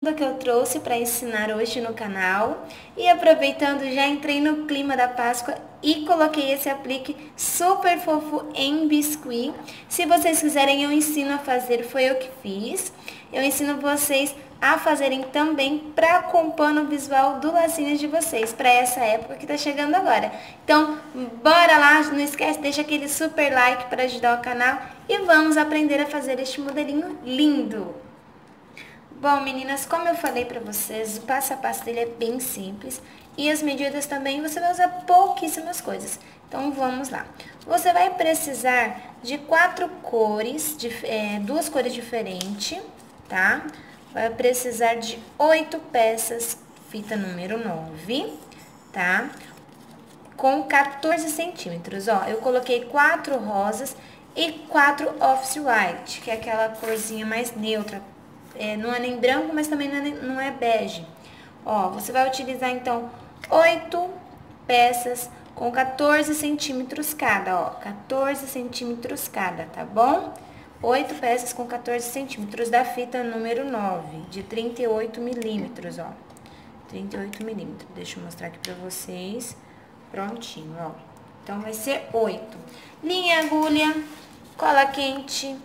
que eu trouxe para ensinar hoje no canal. E aproveitando, já entrei no clima da Páscoa e coloquei esse aplique super fofo em biscuit. Se vocês quiserem, eu ensino a fazer, foi eu que fiz. Eu ensino vocês a fazerem também para acompanhar o visual do lacinho de vocês, para essa época que tá chegando agora. Então, bora lá, não esquece, deixa aquele super like para ajudar o canal e vamos aprender a fazer este modelinho lindo. Bom, meninas, como eu falei pra vocês, o passo a passo dele é bem simples e as medidas também você vai usar pouquíssimas coisas. Então, vamos lá. Você vai precisar de 4 cores, duas cores diferentes, tá? Vai precisar de 8 peças, fita número 9, tá? Com 14 centímetros, ó. Eu coloquei 4 rosas e 4 off-white, que é aquela corzinha mais neutra. Não é nem branco, mas também não é bege. Ó, você vai utilizar, então, 8 peças com 14 centímetros cada, ó. 14 centímetros cada, tá bom? 8 peças com 14 centímetros da fita número 9, de 38 milímetros, ó. 38 milímetros. Deixa eu mostrar aqui pra vocês. Prontinho, ó. Então, vai ser 8. Linha, agulha, cola quente,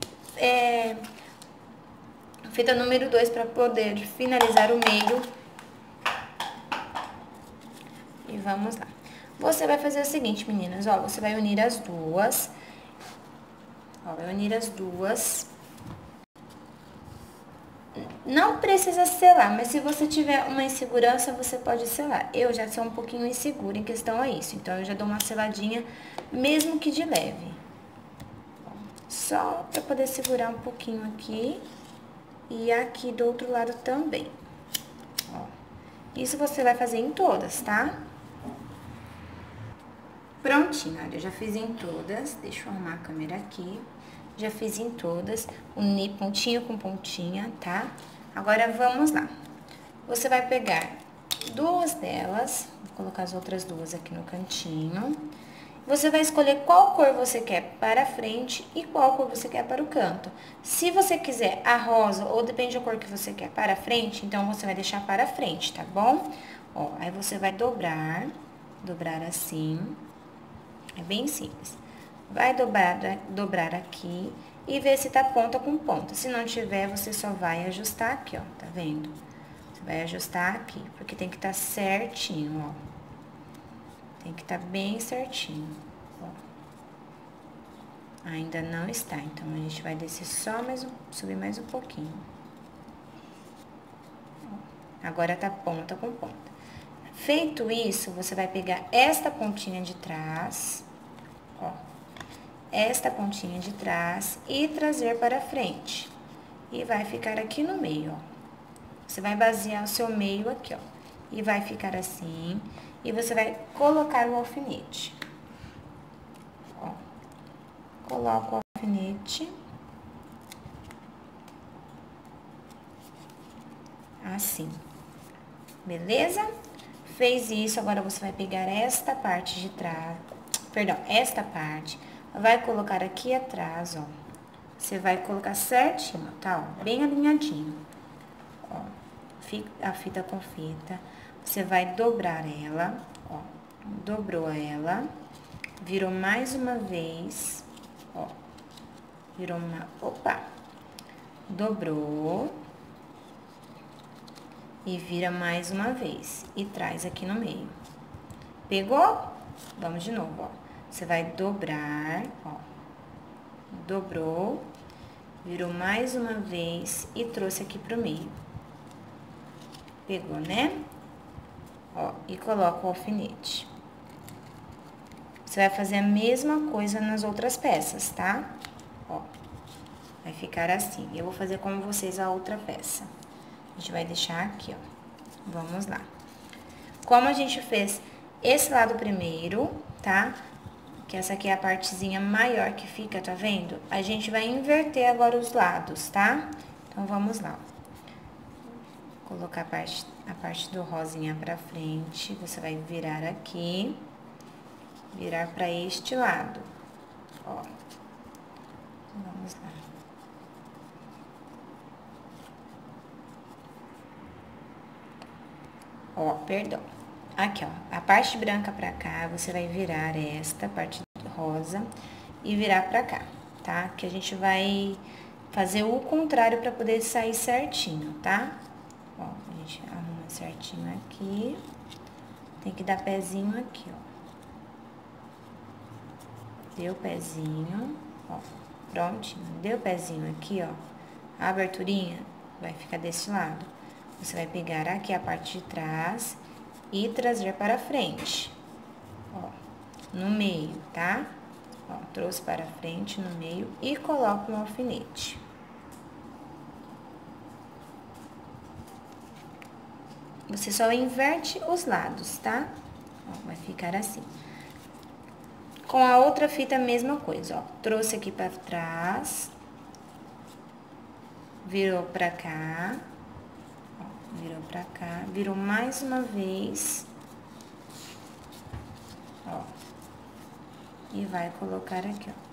fita número 2 para poder finalizar o meio. E vamos lá. Você vai fazer o seguinte, meninas, ó, você vai unir as duas. Ó, vai unir as duas. Não precisa selar, mas se você tiver uma insegurança, você pode selar. Eu já sou um pouquinho insegura em questão a isso, então eu já dou uma seladinha, mesmo que de leve. Só para poder segurar um pouquinho aqui. E aqui do outro lado também, ó. Isso você vai fazer em todas, tá? Prontinho, olha, eu já fiz em todas. Deixa eu arrumar a câmera aqui. Já fiz em todas, uni pontinha com pontinha, tá? Agora, vamos lá. Você vai pegar duas delas, vou colocar as outras duas aqui no cantinho. Você vai escolher qual cor você quer para a frente e qual cor você quer para o canto. Se você quiser a rosa, ou depende da cor que você quer para a frente, então você vai deixar para a frente, tá bom? Ó, aí você vai dobrar assim, é bem simples. Vai dobrar aqui e ver se tá ponta com ponta. Se não tiver, você só vai ajustar aqui, ó, tá vendo? Você vai ajustar aqui, porque tem que estar certinho, ó. Tem que estar bem certinho, ó. Ainda não está, então a gente vai descer só subir mais um pouquinho. Agora tá ponta com ponta. Feito isso, você vai pegar esta pontinha de trás, ó. Esta pontinha de trás e trazer para frente. E vai ficar aqui no meio, ó. Você vai basear o seu meio aqui, ó. E vai ficar assim. E você vai colocar o alfinete. Ó. Coloca o alfinete. Assim. Beleza? Fez isso, agora você vai pegar esta parte de trás. Perdão, esta parte. Vai colocar aqui atrás, ó. Você vai colocar certinho, tá? Ó, bem alinhadinho. Ó. A fita com fita. Você vai dobrar ela, ó, dobrou ela, virou mais uma vez, ó, virou dobrou, e vira mais uma vez, e traz aqui no meio. Pegou? Vamos de novo, ó, você vai dobrar, ó, dobrou, virou mais uma vez e trouxe aqui pro meio. Pegou, né? Ó, e coloca o alfinete. Você vai fazer a mesma coisa nas outras peças, tá? Ó, vai ficar assim. Eu vou fazer como vocês a outra peça. A gente vai deixar aqui, ó. Vamos lá. Como a gente fez esse lado primeiro, tá? Que essa aqui é a partezinha maior que fica, tá vendo? A gente vai inverter agora os lados, tá? Então, vamos lá, ó. Colocar a parte do rosinha pra frente, você vai virar aqui, virar pra este lado, ó. Vamos lá. Ó, perdão. Aqui, ó, a parte branca pra cá, você vai virar esta parte rosa e virar pra cá, tá? Que a gente vai fazer o contrário pra poder sair certinho, tá? Ó, a gente arruma certinho aqui. Tem que dar pezinho aqui, ó. Deu pezinho, ó, prontinho. Deu pezinho aqui, ó. A aberturinha vai ficar desse lado. Você vai pegar aqui a parte de trás e trazer para frente, ó, no meio, tá? Ó, trouxe para frente, no meio e coloco no alfinete. Você só inverte os lados, tá? Ó, vai ficar assim. Com a outra fita, a mesma coisa, ó. Trouxe aqui para trás, virou pra cá, ó, virou pra cá, virou mais uma vez, ó, e vai colocar aqui, ó,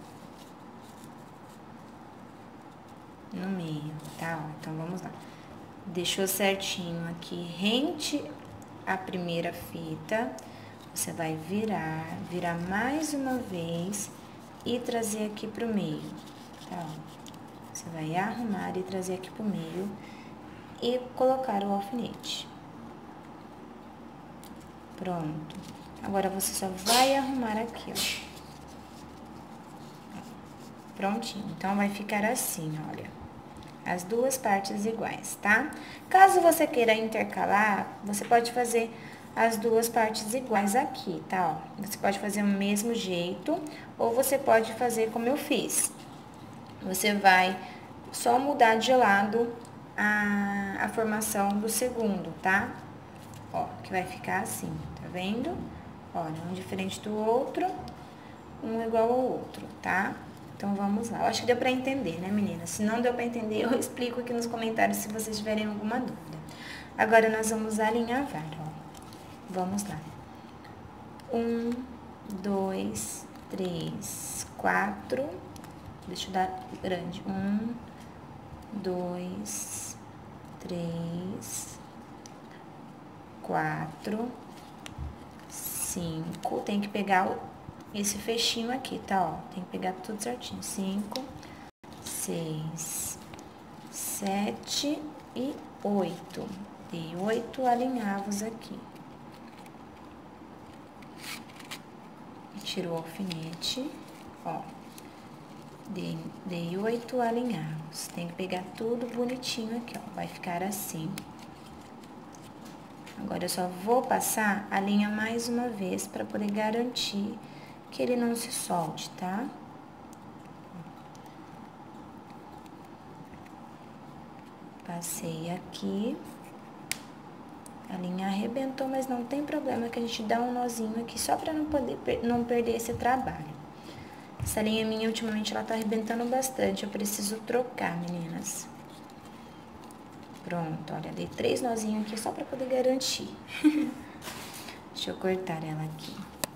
no meio, tá? Ó, então, vamos lá. Deixou certinho aqui, rente a primeira fita, você vai virar mais uma vez e trazer aqui pro meio, tá? Ó, você vai arrumar e trazer aqui pro meio e colocar o alfinete. Pronto. Agora, você só vai arrumar aqui, ó. Prontinho. Então, vai ficar assim, olha. As duas partes iguais, tá? Caso você queira intercalar, você pode fazer as duas partes iguais aqui, tá? Ó, você pode fazer o mesmo jeito, ou você pode fazer como eu fiz. Você vai só mudar de lado a formação do segundo, tá? Ó, que vai ficar assim, tá vendo? Olha, um diferente do outro, um igual ao outro, tá? Então, vamos lá. Eu acho que deu pra entender, né, meninas? Se não deu pra entender, eu explico aqui nos comentários se vocês tiverem alguma dúvida. Agora, nós vamos alinhavar, ó. Vamos lá. 1, 2, 3, 4. Deixa eu dar grande. 1, 2, 3, 4, 5. Tem que pegar esse fechinho aqui, tá? Ó, tem que pegar tudo certinho. 5, 6, 7 e 8. Dei 8 alinhavos aqui. Tirou o alfinete, ó. Dei 8 alinhavos. Tem que pegar tudo bonitinho aqui, ó. Vai ficar assim. Agora, eu só vou passar a linha mais uma vez para poder garantir que ele não se solte, tá? Passei aqui. A linha arrebentou, mas não tem problema que a gente dá um nozinho aqui só para não perder esse trabalho. Essa linha minha, ultimamente, ela tá arrebentando bastante. Eu preciso trocar, meninas. Pronto, olha, dei 3 nozinhos aqui só pra poder garantir. Deixa eu cortar ela aqui.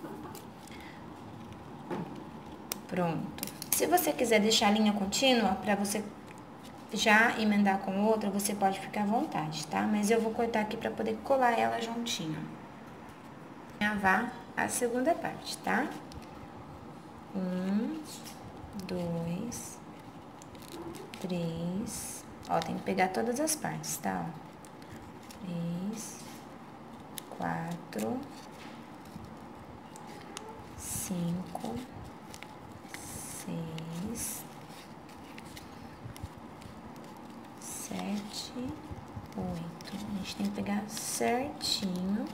Pronto. Se você quiser deixar a linha contínua, pra você já emendar com outra, você pode ficar à vontade, tá? Mas eu vou cortar aqui pra poder colar ela juntinho. Alinhavar a segunda parte, tá? 1, 2, 3. Ó, tem que pegar todas as partes, tá? Ó. 3, 4, 5, 6, 7, 8. A gente tem que pegar certinho.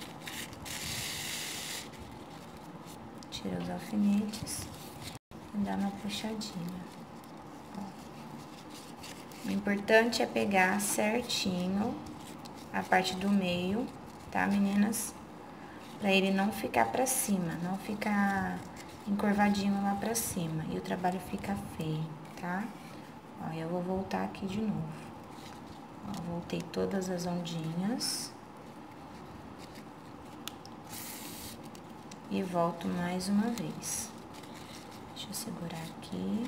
Tira os alfinetes e dá uma puxadinha. Ó. O importante é pegar certinho a parte do meio, tá, meninas? Pra ele não ficar pra cima, não ficar encurvadinho lá pra cima. E o trabalho fica feio, tá? Ó, eu vou voltar aqui de novo. Ó, voltei todas as ondinhas. E volto mais uma vez. Deixa eu segurar aqui.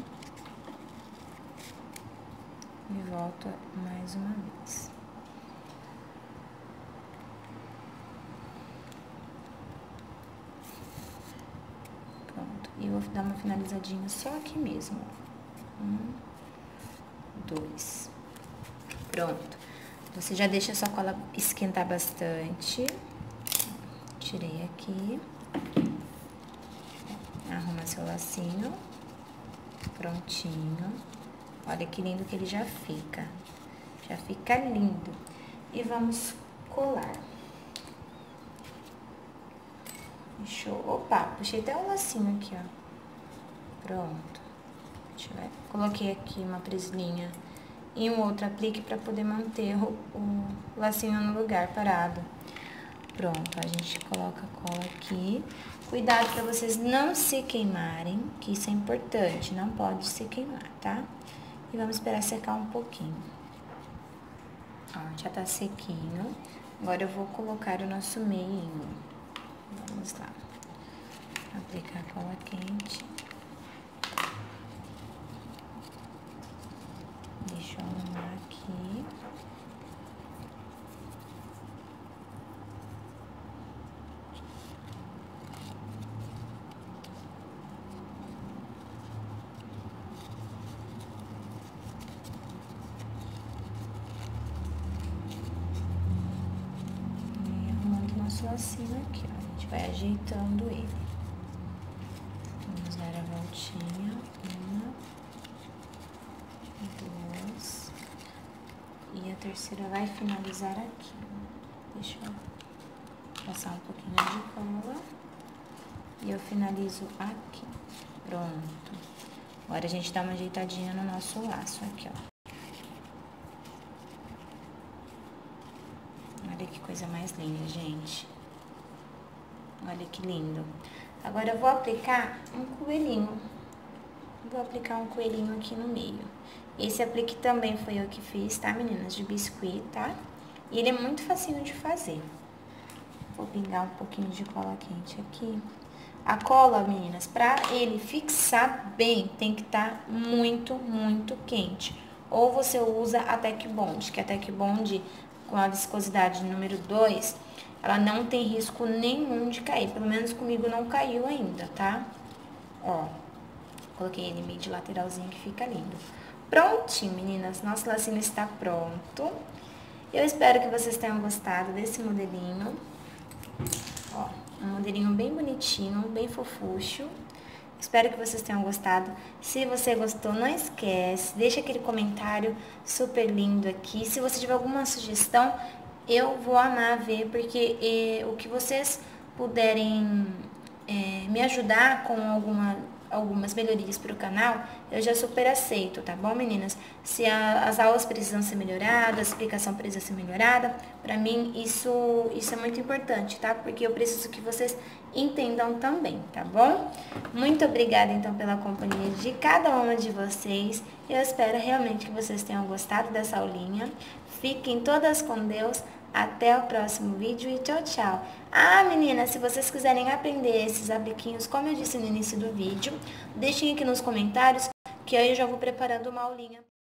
E volto mais uma vez. dar uma finalizadinha só aqui mesmo. 1, 2. Pronto. Você já deixa a sua cola esquentar bastante. Tirei aqui. Arruma seu lacinho. Prontinho. Olha que lindo que ele já fica. Já fica lindo. E vamos colar. Fechou. Opa, puxei até o lacinho aqui, ó. Pronto. Deixa eu ver. Coloquei aqui uma presilhinha e um outro aplique para poder manter o lacinho no lugar parado. Pronto, a gente coloca a cola aqui. Cuidado para vocês não se queimarem, que isso é importante, não pode se queimar, tá? E vamos esperar secar um pouquinho. Ó, já tá sequinho. Agora eu vou colocar o nosso meinho. Vamos lá. Aplicar a cola quente. Deixa eu arrumar aqui. E arrumando nosso lacinho aqui, ó. A gente vai ajeitando ele. Vamos dar a voltinha. 1, 2. E a terceira vai finalizar aqui. Deixa eu passar um pouquinho de cola. E eu finalizo aqui. Pronto. Agora a gente dá uma ajeitadinha no nosso laço aqui, ó. Olha que coisa mais linda, gente. Olha que lindo. Agora eu vou aplicar um coelhinho. Vou aplicar um coelhinho aqui no meio. Esse aplique também foi eu que fiz, tá, meninas? De biscuit, tá? E ele é muito facinho de fazer. Vou pingar um pouquinho de cola quente aqui. A cola, meninas, pra ele fixar bem, tem que estar muito, muito quente. Ou você usa a Tec Bond, que a Tec Bond, com a viscosidade número 2, ela não tem risco nenhum de cair. Pelo menos comigo não caiu ainda, tá? Ó, coloquei ele meio de lateralzinho que fica lindo. Prontinho, meninas, nosso lacinho está pronto. Eu espero que vocês tenham gostado desse modelinho. Ó, um modelinho bem bonitinho, bem fofucho. Espero que vocês tenham gostado. Se você gostou, não esquece, deixa aquele comentário super lindo aqui. Se você tiver alguma sugestão, eu vou amar ver, porque o que vocês puderem me ajudar com algumas melhorias para o canal, eu já super aceito, tá bom, meninas? Se as aulas precisam ser melhoradas, a explicação precisa ser melhorada, pra mim isso é muito importante, tá? Porque eu preciso que vocês entendam também, tá bom? Muito obrigada, então, pela companhia de cada uma de vocês. Eu espero realmente que vocês tenham gostado dessa aulinha. Fiquem todas com Deus. Até o próximo vídeo e tchau, tchau. Ah, meninas, se vocês quiserem aprender esses apliquinhos, como eu disse no início do vídeo, deixem aqui nos comentários, que aí eu já vou preparando uma aulinha.